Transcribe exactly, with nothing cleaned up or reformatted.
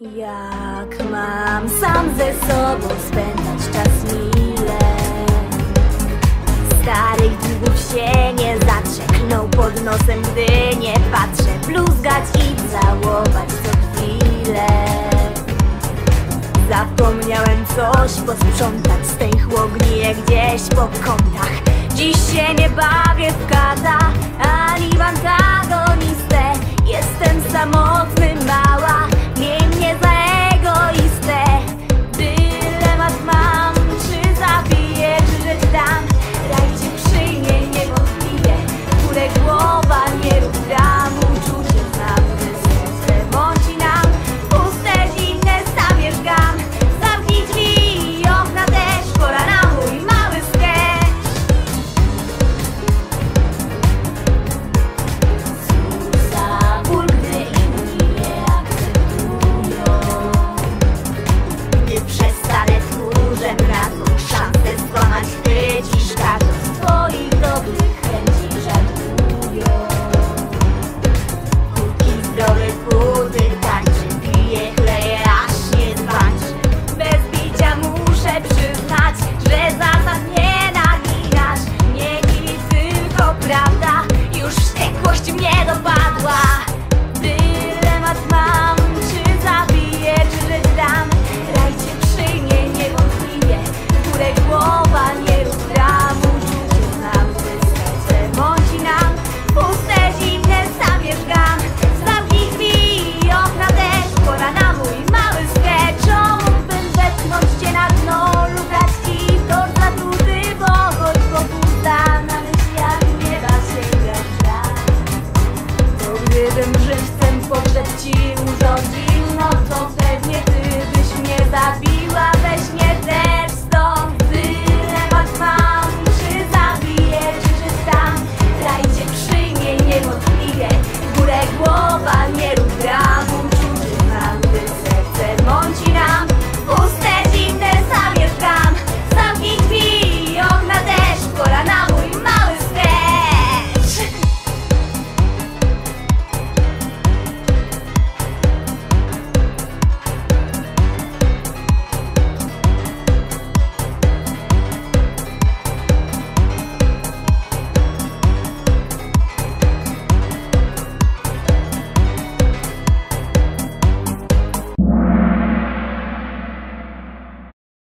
Jak mam sam ze sobą spędzać czas mile? Starych długów się nie zatrzę, klną pod nosem, gdy nie patrzę. Bluzgać i całować co chwilę. Zapomniałem coś posprzątać, stęchłogniję gdzieś po kątach. Dziś się nie bawię w kata, ani w antagonistę. Jestem samotny, mała, miej mnie za egoistę. Dylemat mam, czy zabiję, czy rzecz dam. Raj cię przyjmie niewątpliwie, górę głowa, nie rób dram. Uczucie znam, gdy serce mąci nam. Puste, zimne, zamierzgam. Zamknij drzwi i okna też, pora na mój mały sketch. Cóż za ból, gdy inni nie akceptują. Gdy przestanę tchórzem na tą szansę skłamać, chwycisz każdą z twoich dobrych chęci żartują. Póki zdrowy budy tańczy, piję, chleję, aż nie zbaczy. Bez bicia muszę przyznać, że zasad nie naginasz. Nie dziwi tylko prawda, już wściekłość mnie dopadła. Dylemat mam, czy zabiję, czy rzecz dam. Raj cię przyjmie niewątpliwie, górę głowa, nie rób dram. Uczucie znam, gdy serce mąci nam. Puste, zimne, zamierzgam. Zamknij drzwi i okna też, pora na mój mały sketch. Mógłbym wepchnąć cię na dno lub dać ci w tort zatuty, bo choć popusta na myśl jak nieba sięgasz raz. Bo gdybym żywcem pogrzeb ci urządził, no to pewnie ty byś mnie zabiła. Weź mnie też stąd, dylemat mam, czy zabiję, czy rzecz dam. Raj cię przyjmie niewątpliwie, górę głowa, nie rób